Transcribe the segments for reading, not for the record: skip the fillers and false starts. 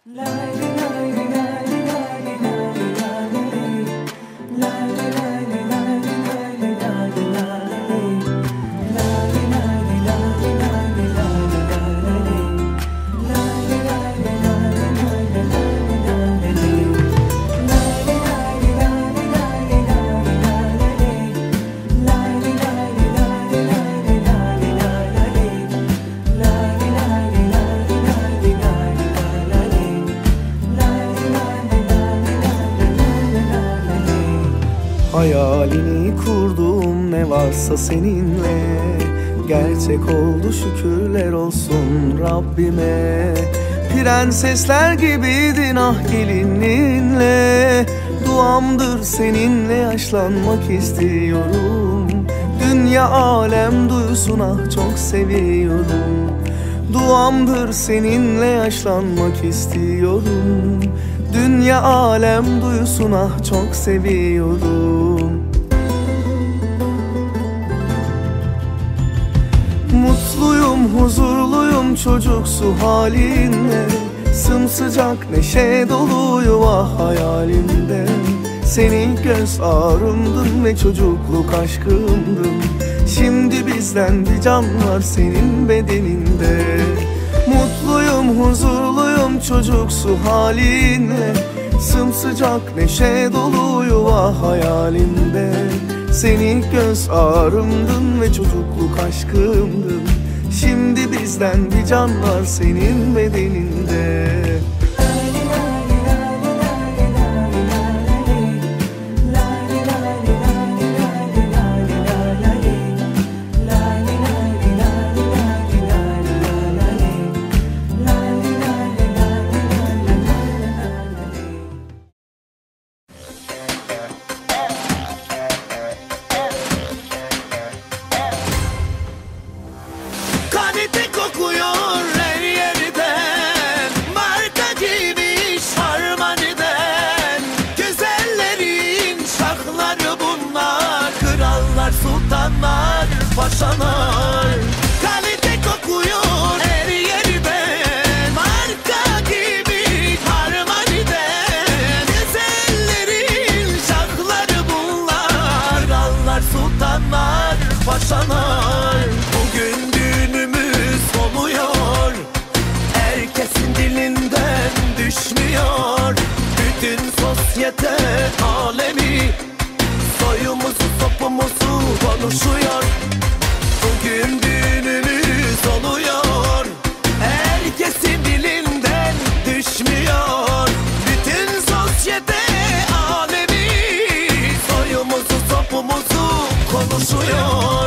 Hayalini kurduğum ne varsa seninle gerçek oldu, şükürler olsun Rabbime. Prensesler gibiydin ah gelininle, duamdır seninle yaşlanmak istiyorum. Dünya alem duysun ah çok seviyorum. Duamdır seninle yaşlanmak istiyorum. Dünya alem duysun ah çok seviyorum. Mutluyum, huzurluyum çocuksu halinle, sımsıcak neşe dolu yuva hayalimde. Senin göz ağrımdın ve çocukluk aşkımdın. Şimdi bizden bir can var senin bedeninde. Mutluyum, huzurluyum çocuksu halinle, sımsıcak neşe dolu yuva hayalimde. Senin göz ağrımdın ve çocukluk aşkımdın. Şimdi bizden bir can var senin bedeninde. Kalite kokuyor her yerden, marka giymiş harmaniden. Güzellerin şahları bunlar, krallar, sultanlar, paşalar. Kalite kokuyor her yerden, marka giymiş harmaniden. Güzellerin şahları bunlar, krallar, sultanlar, paşalar. Bugün düğünümüz oluyor, herkesin dilinden düşmüyor. Bütün sosyete alemi soyumuzu sopumuzu konuşuyor. Bugün düğünümüz oluyor, herkesin dilinden düşmüyor. Bütün sosyete alemi soyumuzu sopumuzu konuşuyor.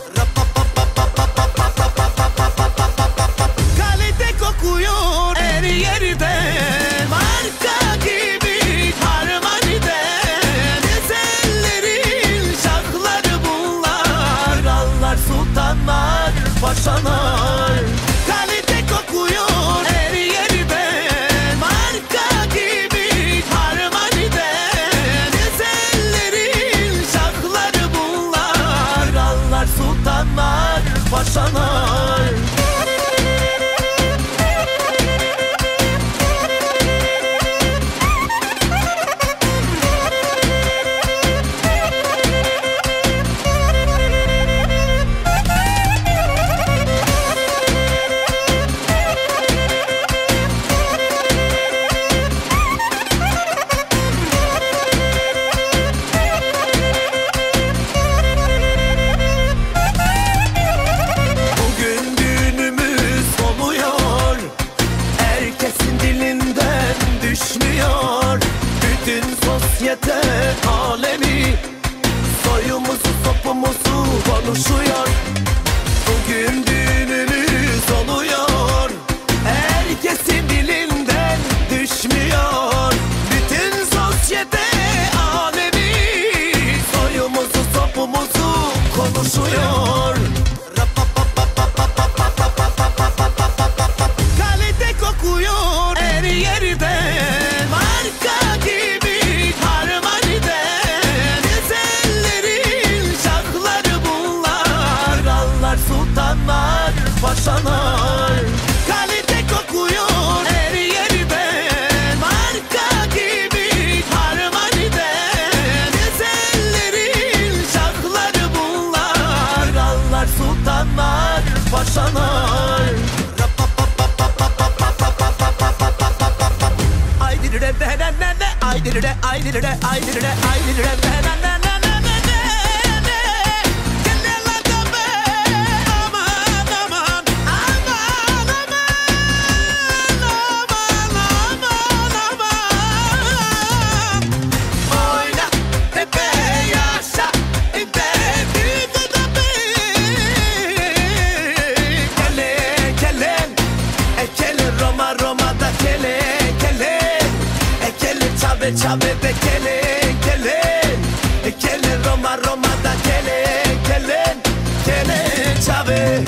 Kalite kokuyor her yerden, marka gibi harmaniden. Güzellerin şahları bunlar, krallar, sultanlar, paşalar. Kalite kokuyor her yerden, marka gibi harmaniden. Güzellerin şahları bunlar, krallar, sultanlar, paşalar. Bugün düğünümüz oluyor, herkesin dilinden düşmüyor. Bütün sosyete alemi soyumuzu sopumuzu konuşuyor. Bugün düğünümüz oluyor, herkesin dilinden düşmüyor. Bütün sosyete alemi soyumuzu sopumuzu konuşuyor. Kalite kokuyor her yerden, marka gibi harmaniden. Güzellerin şahları bunlar, ayrıre ayrıre ayrıre ayrıre na na na na na na na. Kelle la tabe aman aman aman aman aman. Oyna tepe yaşa ide ide tabe. Kelle kelle ekele Roma Roma'da kelle kelle ekele çabe çabe de kelle kelle ekele Roma Roma'da kelle kelle kelle çabe.